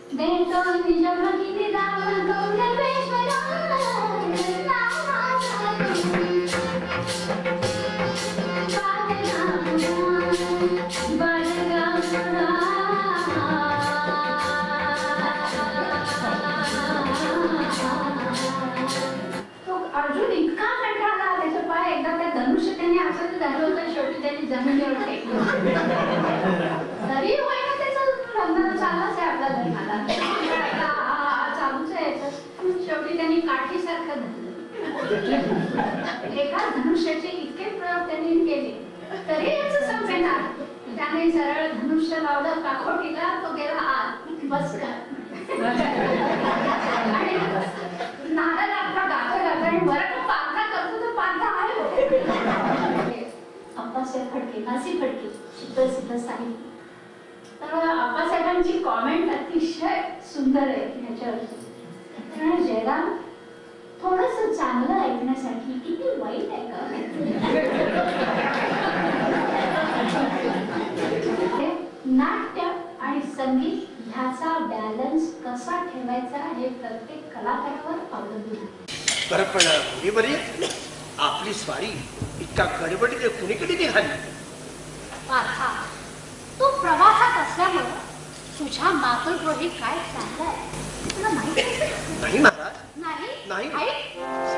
देतो निज भक्ति दान गौरवेश्वरा अर्जुन इतका कंटाळला त्याच्या पाय एकदा त्या धनुष्य त्यांनी असं झालं होतं शेवटी त्यांनी जमिनीवर टेकलं तरी होईना त्याचं लग्न चाललंच आहे आपल्या लग्नाला चालूच आहे शेवटी त्यांनी काठीसारखं धरलं एका धनुष्याचे इतके प्रयोग त्यांनी केले तरी याचं संपेना त्याने सरळ धनुष्य लावलं काखोटीला तो गेला आत बस का आणि नारद आपला गाता आणि बरं पांथा करतो तर पांथा आहे अप्पासाहेब फडके नासी फडके सिद्ध साहित्य तर अप्पासाहेबांची कॉमेंट अतिशय सुंदर आहे ह्याच्यावर जयराम थोडंसं चांगलं ऐकण्यासाठी किती वाईट आहे का नाट्य आणि संगीत ह्याचा बॅलन्स कसा ठेवायचा हे प्रत्येक कलाकारावर अवलंबून आहे. बरं पण ही बरी आपली स्वारी इतका गडबडीने कुणीकडे निघाली? पार्था तू प्रवासात असल्यामुळे तुझ्या मातृगृही काय चाललंय तुला माहिती नाही महाराज नाही नाही